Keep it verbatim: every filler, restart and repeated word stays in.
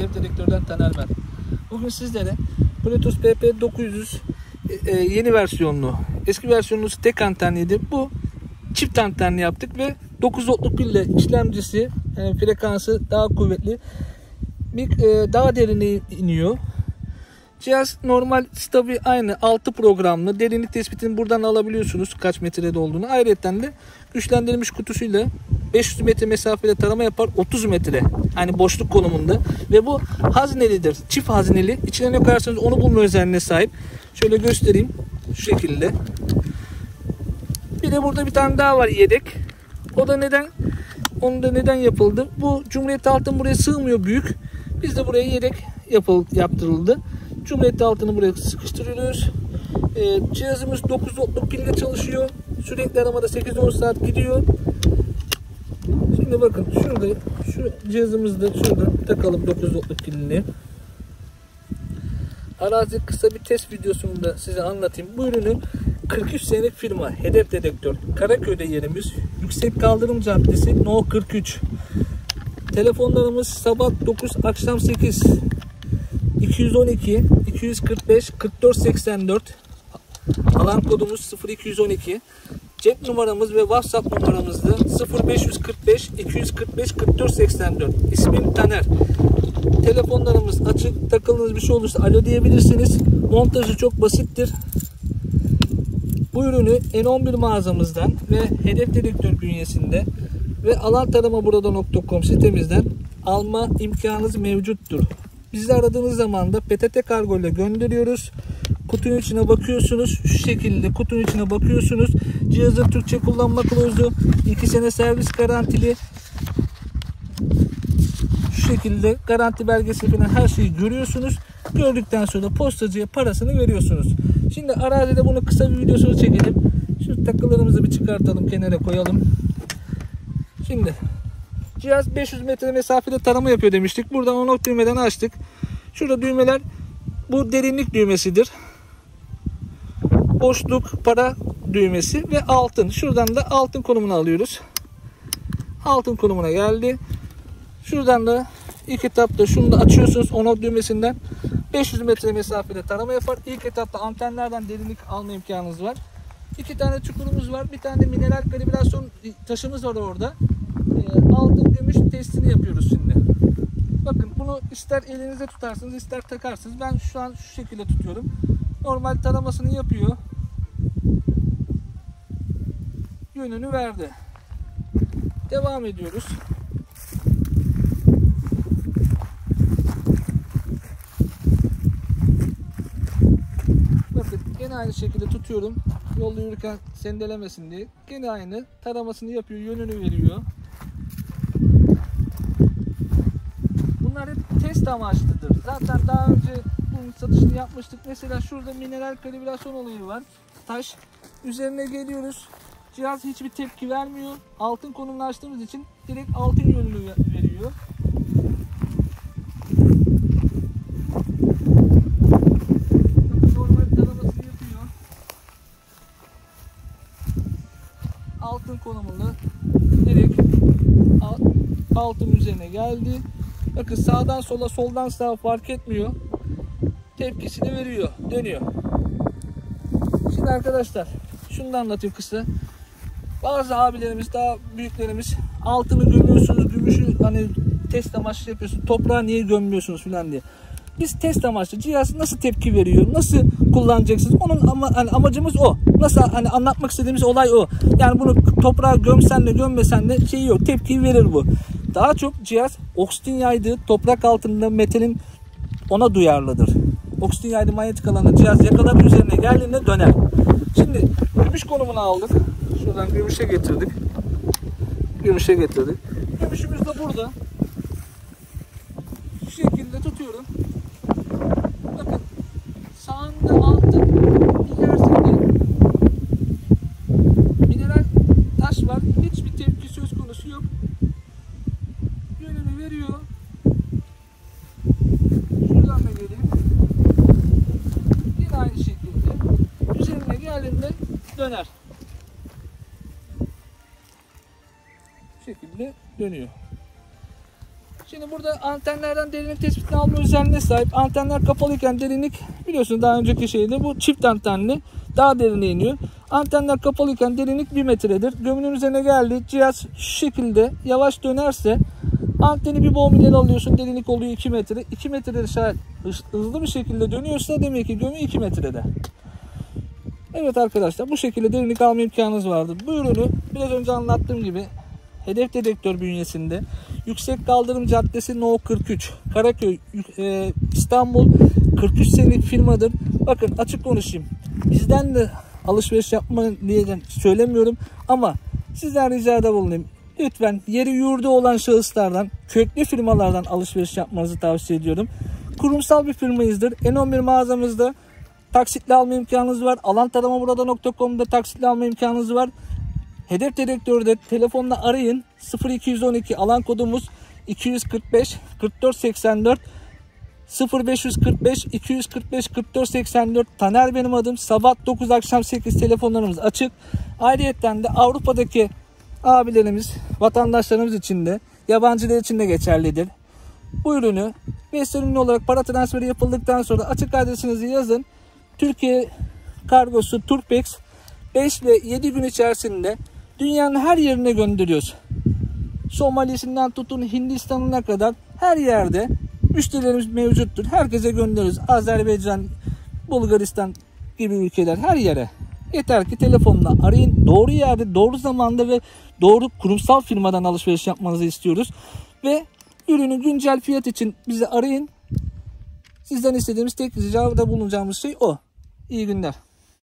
Hedef dedektörden Taner ben. Bugün sizlere Bluetooth B P dokuz yüz e, yeni versiyonlu, eski versiyonlu tek antenliydi. Bu çift antenli yaptık ve dokuz voltluk pille işlemcisi, yani frekansı daha kuvvetli, bir e, daha derine iniyor. Cihaz normal stabil, aynı altı programlı. Derinlik tespitini buradan alabiliyorsunuz kaç metrede olduğunu. Ayrıca de güçlendirilmiş kutusuyla beş yüz metre mesafede tarama yapar, otuz metre. Hani boşluk konumunda. Ve bu haznelidir. Çift hazneli. İçine ne koyarsanız onu bulma özelliğine sahip. Şöyle göstereyim. Şu şekilde. Bir de burada bir tane daha var, yedek. O da neden? Onu da neden yapıldı? Bu Cumhuriyet altın buraya sığmıyor, büyük. Biz de buraya yedek yapıl, yaptırıldı. Cumhuriyet altını buraya sıkıştırıyoruz. Ee, cihazımız dokuz voltluk pille çalışıyor. Sürekli aramada sekiz on saat gidiyor. Şimdi bakın şurada, şu cihazımızda şurada takalım dokuz voltluk pilini. Arazi kısa bir test videosunda size anlatayım. Bu ürünü kırk üç senelik firma Hedef Dedektör. Karaköy'de yerimiz. Yüksek Kaldırım Caddesi No kırk üç. Telefonlarımız sabah dokuz, akşam sekiz. iki yüz on iki iki yüz kırk beş kırk dört seksen dört. Alan kodumuz sıfır iki yüz on iki. Cep numaramız ve WhatsApp numaramız da sıfır beş yüz kırk beş iki yüz kırk beş kırk dört seksen dört. İsmim Taner. Telefonlarımız açık. Takıldığınız bir şey olursa alo diyebilirsiniz. Montajı çok basittir. Bu ürünü N on bir mağazamızdan ve Hedef Dedektör bünyesinde ve alan tarama burada nokta com sitemizden alma imkanınız mevcuttur. Bizi aradığınız zaman da P T T kargo ile gönderiyoruz. Kutunun içine bakıyorsunuz. Şu şekilde kutunun içine bakıyorsunuz. Cihazın Türkçe kullanma kılavuzu, iki sene servis garantili. Şu şekilde garanti belgesi falan her şeyi görüyorsunuz. Gördükten sonra postacıya parasını veriyorsunuz. Şimdi arazide bunu kısa bir videosunu çekelim. Şu takılarımızı bir çıkartalım, kenara koyalım. Şimdi cihaz beş yüz metre mesafede tarama yapıyor demiştik. Buradan on düğmeden açtık. Şurada düğmeler, bu derinlik düğmesidir. Boşluk, para düğmesi ve altın. Şuradan da altın konumunu alıyoruz. Altın konumuna geldi. Şuradan da ilk etapta şunu da açıyorsunuz on düğmesinden. beş yüz metre mesafede tarama yapar. İlk etapta antenlerden derinlik alma imkanınız var. İki tane çukurumuz var. Bir tane de mineral kalibrasyon taşımız var orada. E, altın gümüş testini yapıyoruz şimdi. Bakın bunu ister elinize tutarsınız, ister takarsınız. Ben şu an şu şekilde tutuyorum. Normal taramasını yapıyor. Yönünü verdi. Devam ediyoruz. Bakın gene aynı şekilde tutuyorum. Yolda yürürken sendelemesin diye. Gene aynı taramasını yapıyor, yönünü veriyor. Bunlar hep test amaçlıdır. Zaten daha önce bunun satışını yapmıştık. Mesela şurada mineral kalibrasyon olayı var. Taş. Üzerine geliyoruz. Cihaz hiçbir tepki vermiyor. Altın konumunu açtığımız için direkt altın yönünü veriyor. Normal taramasını yapıyor. Altın konumunu direkt altın üzerine geldi. Bakın sağdan sola, soldan sağa fark etmiyor. Tepkisini veriyor, dönüyor. Şimdi arkadaşlar şunu da anlatayım kısa. Bazı abilerimiz, daha büyüklerimiz altını gömüyorsunuz, gümüşü hani test amaçlı yapıyorsunuz, toprağı niye gömmüyorsunuz falan diye. Biz test amaçlı cihaz nasıl tepki veriyor, nasıl kullanacaksınız, onun ama hani amacımız o. Nasıl hani anlatmak istediğimiz olay o. Yani bunu toprağa gömsen de gömmesen de şey yok, tepki verir bu. Daha çok cihaz oksijen yaydığı toprak altında metalin ona duyarlıdır. Oksijen yaydığı manyetik alanda cihaz yakalar, üzerine geldiğinde döner. Şimdi gümüş konumunu aldık. Şuradan gümüşe getirdik. Gümüşe getirdik. Gümüşümüz de burada. Şu şekilde tutuyorum. Bakın sağında altın, ilerisinde mineral taş var. Hiçbir tepki söz konusu yok. Yönünü veriyor. Şuradan da geleyim. Yine aynı şekilde. Üzerine geldiğinde döner. Bu şekilde dönüyor. Şimdi Şimdi burada antenlerden derinlik tespitini alma özelliğine sahip. Antenler kapalıyken derinlik, biliyorsunuz daha önceki şeyde, bu çift antenli daha derine iniyor. Antenler kapalıyken derinlik bir metredir. Gömünün üzerine geldi. Cihaz şu şekilde yavaş dönerse anteni bir boğum ileri alıyorsun. Derinlik oluyor iki metre. iki metrede şayet hızlı bir şekilde dönüyorsa demek ki gömü iki metrede. Evet arkadaşlar, bu şekilde derinlik alma imkanınız vardır. Bu ürünü biraz önce anlattığım gibi hedef dedektör bünyesinde Yüksek Kaldırım Caddesi No kırk üç Karaköy, e, İstanbul kırk üç senelik firmadır. Bakın açık konuşayım. Bizden de alışveriş yapma diye söylemiyorum ama sizden ricada bulunayım. Lütfen yeri yurdu olan şahıslardan, köklü firmalardan alışveriş yapmanızı tavsiye ediyorum. Kurumsal bir firmayızdır. N on bir mağazamızda taksitle alma imkanınız var. alan tarama burada nokta com'da taksitle alma imkanınız var. Hedef dedektörde telefonla arayın. sıfır iki on iki alan kodumuz iki yüz kırk beş kırk dört seksen dört sıfır beş yüz kırk beş iki yüz kırk beş kırk dört seksen dört. Taner benim adım. Sabah dokuz akşam sekiz telefonlarımız açık. Ayrıyeten de Avrupa'daki abilerimiz, vatandaşlarımız için de, yabancılar için de geçerlidir. Bu ürünü Western ürünü olarak para transferi yapıldıktan sonra açık adresinizi yazın. Türkiye kargosu Turpex beş ve yedi gün içerisinde dünyanın her yerine gönderiyoruz. Somalisinden tutun Hindistan'ına kadar her yerde müşterilerimiz mevcuttur. Herkese gönderiyoruz. Azerbaycan, Bulgaristan gibi ülkeler, her yere. Yeter ki telefonla arayın. Doğru yerde, doğru zamanda ve doğru kurumsal firmadan alışveriş yapmanızı istiyoruz. Ve ürünü güncel fiyat için bizi arayın. Sizden istediğimiz tek ricada bulunacağımız şey o. İyi günler.